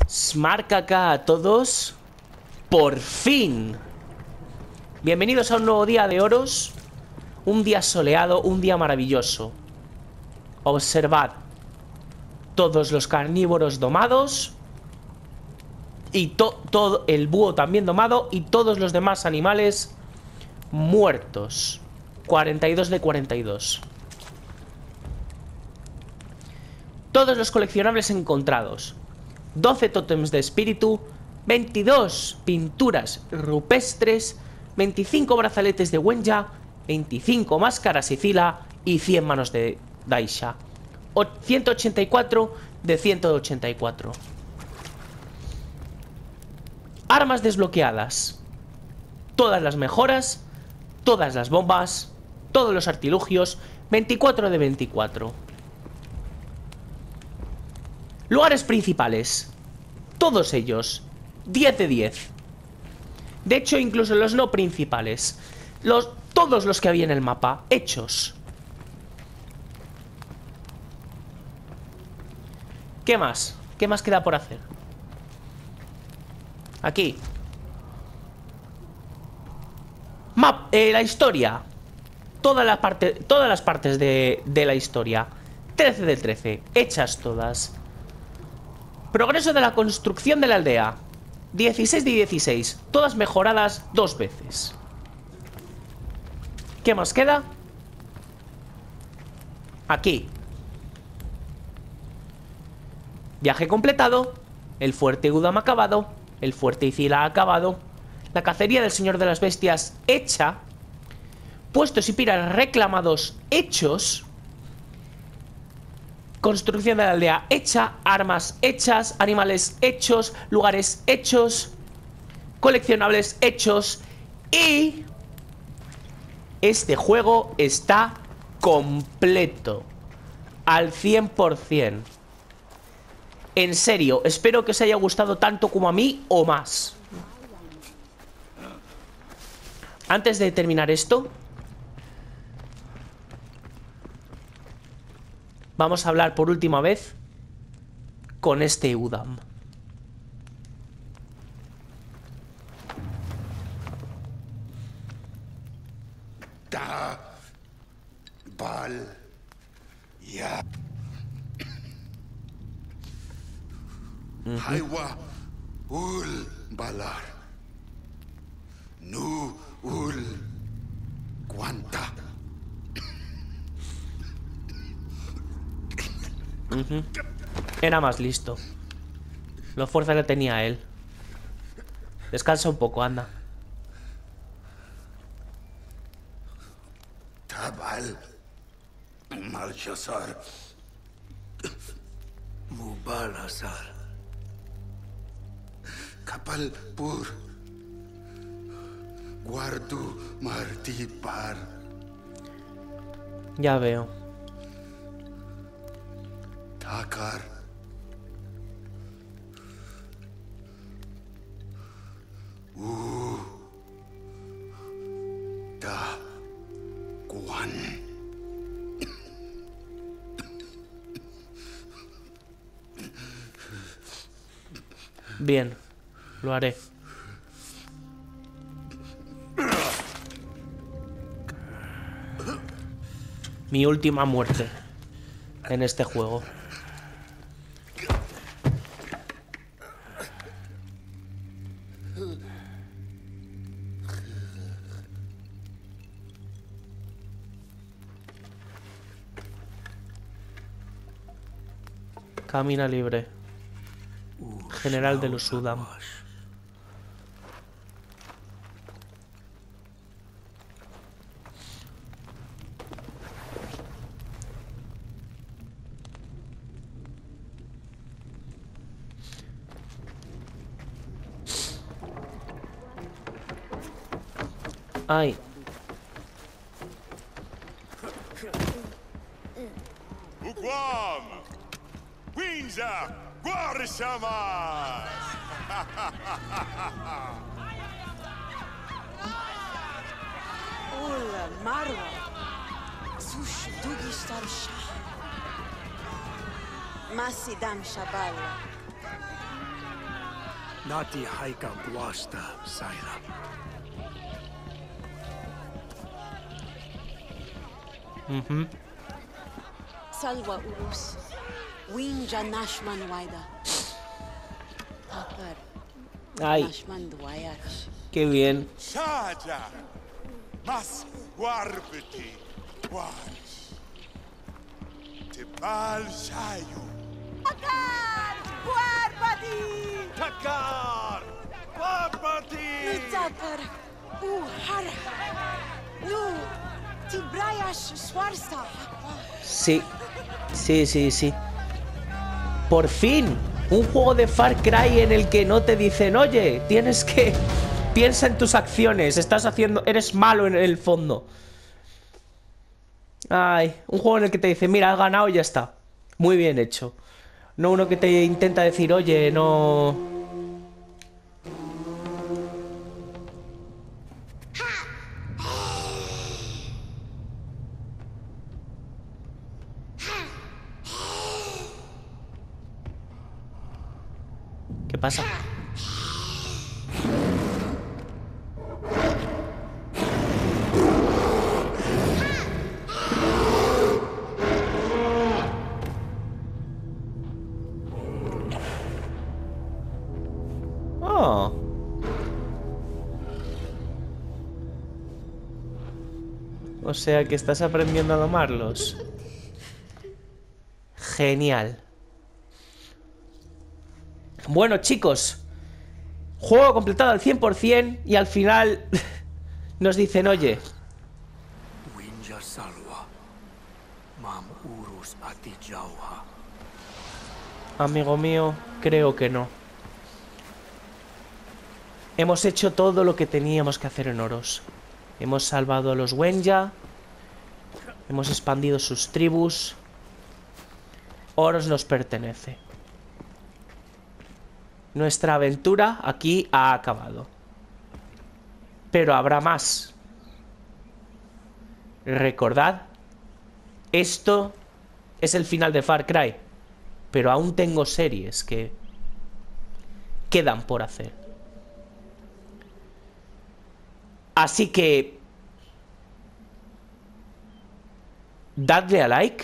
Smart acá a todos. Por fin. Bienvenidos a un nuevo día de oros. Un día soleado, un día maravilloso. Observad. Todos los carnívoros domados. Y todo el búho también domado. Y todos los demás animales muertos. 42 de 42. Todos los coleccionables encontrados. 12 tótems de espíritu, 22 pinturas rupestres, 25 brazaletes de Wenya, 25 máscaras y fila y 100 manos de Daisha. 184 de 184. Armas desbloqueadas. Todas las mejoras, todas las bombas, todos los artilugios, 24 de 24. Lugares principales. Todos ellos. 10 de 10. De hecho, incluso los no principales. Todos los que había en el mapa. Hechos. ¿Qué más? ¿Qué más queda por hacer? Aquí. La historia. Todas las partes de la historia. 13 del 13. Hechas todas. Progreso de la construcción de la aldea. 16 de 16. Todas mejoradas 2 veces. ¿Qué más queda? Aquí. Viaje completado. El fuerte Udam acabado. El fuerte Icila acabado. La cacería del señor de las bestias hecha. Puestos y piras reclamados hechos. Construcción de la aldea hecha, armas hechas, animales hechos, lugares hechos, coleccionables hechos y este juego está completo al 100%. En serio, espero que os haya gustado tanto como a mí o más. Antes de terminar esto, vamos a hablar por última vez con este Udam. Da Bal Ya Haiwa Ul Balar Nu Ul Guanta. Era más listo. La fuerza que tenía él. Descansa un poco, anda. Tabal Malchazar Mubalasar Kapal Pur Guardu Martipar. Ya veo. Takar Da Guan. Bien, lo haré. Mi última muerte en este juego. Camina libre. General de los Udam. Ay. Uguam! Winza! Guarisama! Ola Marwa. Sush Dugi Star Shah. Masidam Shabala. Nati haika guasta, Saira. Salwa urus. Winja nashman waida. Takar Ay, nashman duayach. qué bien. Shaja. Mas warbeti. Watch. Tibal shayo. Takar! Guarbadi! Takar! Warbati! Takar! Hara! Nu! Tibrayash swarsta! Sí, sí, sí, sí. Por fin, un juego de Far Cry en el que no te dicen, oye, tienes que... Piensa en tus acciones, estás haciendo... Eres malo en el fondo. Ay, un juego en el que te dice, mira, has ganado y ya está. Muy bien hecho. No uno que te intenta decir, oye, no... ¿Qué pasa? Oh. O sea que estás aprendiendo a domarlos. Genial. Bueno, chicos, juego completado al 100% y al final nos dicen, oye, Winja salwa. Mam urus ati jauha. amigo mío, creo que no. Hemos hecho todo lo que teníamos que hacer en Oros. Hemos salvado a los Wenja. Hemos expandido sus tribus. Oros nos pertenece. Nuestra aventura aquí ha acabado. Pero habrá más. Recordad, esto es el final de Far Cry. Pero aún tengo series que quedan por hacer. Así que dadle a like,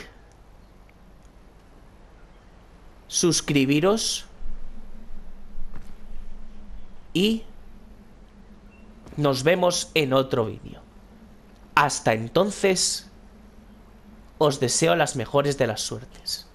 suscribiros y nos vemos en otro vídeo. Hasta entonces, os deseo las mejores de las suertes.